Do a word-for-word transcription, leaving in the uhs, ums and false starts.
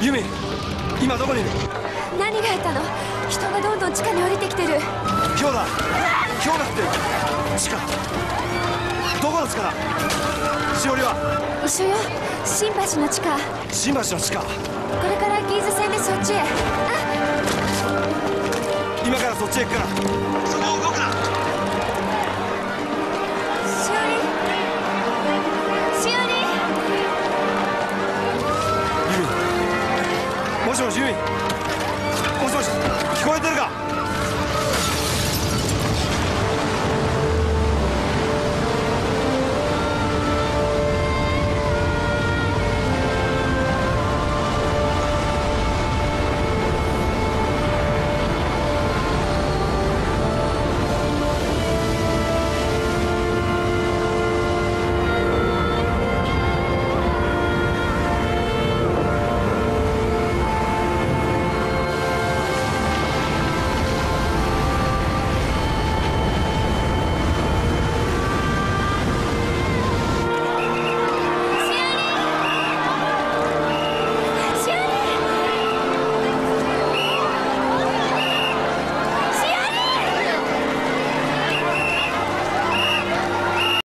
ユミ、今どこにいる？ 何があったの？人がどんどん地下に降りてきてる。 今日だ、今日だって地下。どこの地下だ？しおりは？ 一緒よ、新橋の地下。 新橋の地下。 これから銀座線でそっちへ。あ、 今からそっちへ行くから、そこを動くな。 しおり、しおり。 ユミ、もしもしユミ、もしもし、聞こえてるか？